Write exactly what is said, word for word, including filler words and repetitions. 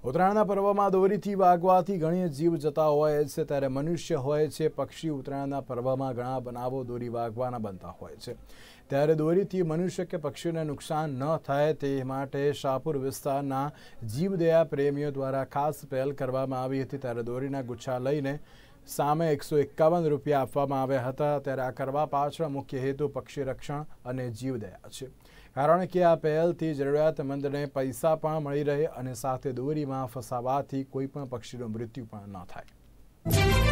ઉત્તરાયણના પર્વમાં દોરીથી વાગવાથી ઘણી જીવ જતા હોય છે, ત્યારે મનુષ્ય હોય છે પક્ષી ઉત્તરાયણના પર્વમાં ઘણા બનાવો દોરી વાગવાના બનતા હોય છે। ત્યારે દોરીથી મનુષ્ય કે પક્ષીઓને નુકસાન ન થાય તે માટે શાહપુર વિસ્તારના જીવદયા પ્રેમીઓ દ્વારા ખાસ પહેલ કરવામાં આવી હતી। ત્યારે દોરીના ગુચ્છા લઈને સામે એકસો એકાવન રૂપિયા આપવામાં આવ્યા હતા। ત્યારે આ કરવા પાછળ મુખ્ય હેતુ પક્ષી રક્ષણ અને જીવદયા છે, કારણ કે આ પહેલથી જરૂરિયાતમંદને પૈસા પણ મળી રહે અને સાથે દોરીમાં ફસાવાથી કોઈ પણ પક્ષીનું મૃત્યુ પણ ન થાય।